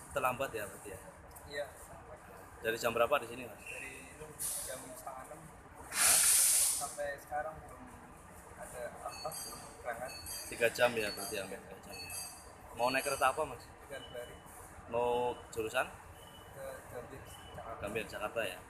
Terlambat ya berarti ya. Iya, Dari jam berapa di sini, Mas? dari jam setengah enam Hah? sampai sekarang belum ada apa belum berangkat. 3 jam ya berarti ya, 3 jam. Mau naik kereta apa, Mas? Tiga hari Mau jurusan ke Gambir, Jakarta. Gambir Jakarta ya.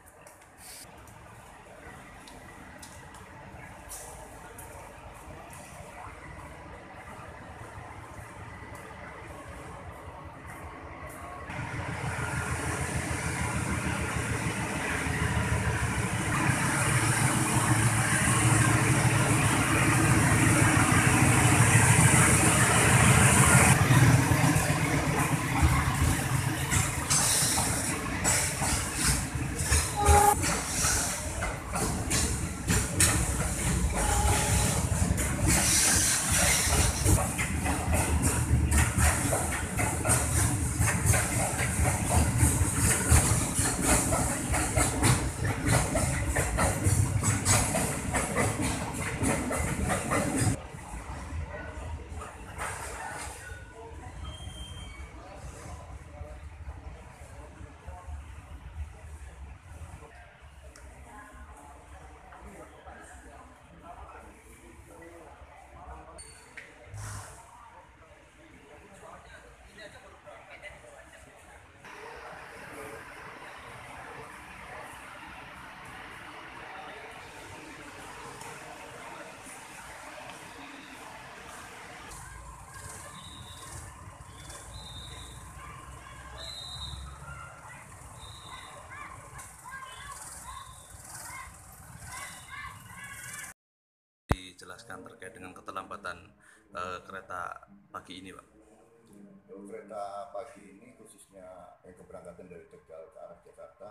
Dijelaskan terkait dengan keterlambatan kereta pagi ini, Pak. Untuk kereta pagi ini khususnya yang keberangkatan dari Tegal ke arah Jakarta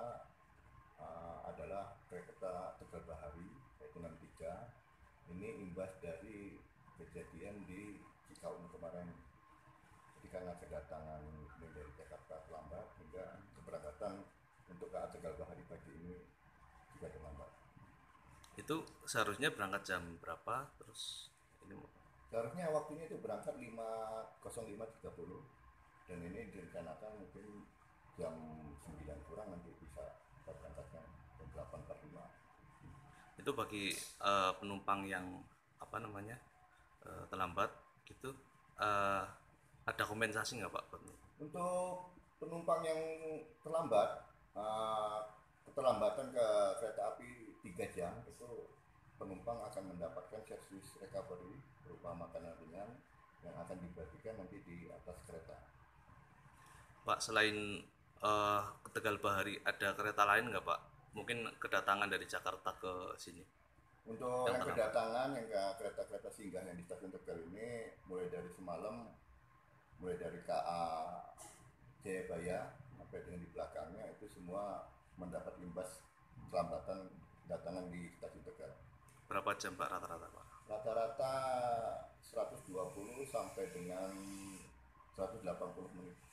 adalah kereta Tegal Bahari yaitu 63. Ini imbas dari kejadian di Cikaung kemarin. Jadi karena kedatangan dari Jakarta terlambat hingga keberangkatan untuk ke Tegal Bahari pagi ini juga terlambat. Itu seharusnya berangkat jam berapa? Terus ini Seharusnya waktunya itu berangkat 5.05.30 dan ini direncanakan mungkin jam 9 kurang nanti bisa berangkatnya jam 8.45. itu bagi penumpang yang apa namanya terlambat gitu, ada kompensasi nggak, Pak? Untuk penumpang yang terlambat, keterlambatan ke kereta api 3 jam itu penumpang akan mendapatkan servis recovery berupa makanan ringan yang akan dibagikan nanti di atas kereta. Pak, selain ke Tegal Bahari ada kereta lain nggak, Pak? Mungkin kedatangan dari Jakarta ke sini. Untuk Yang yang terlambat. kedatangan yang ke kereta-kereta singgah yang di stasiun Tegal ini mulai dari semalam, mulai dari KA Jayabaya sampai dengan di belakangnya itu semua mendapat imbas kelambatan kedatangan di stasiun Tegal. Berapa jam, Pak, rata-rata, Pak? Rata-rata 120 sampai dengan 180 menit.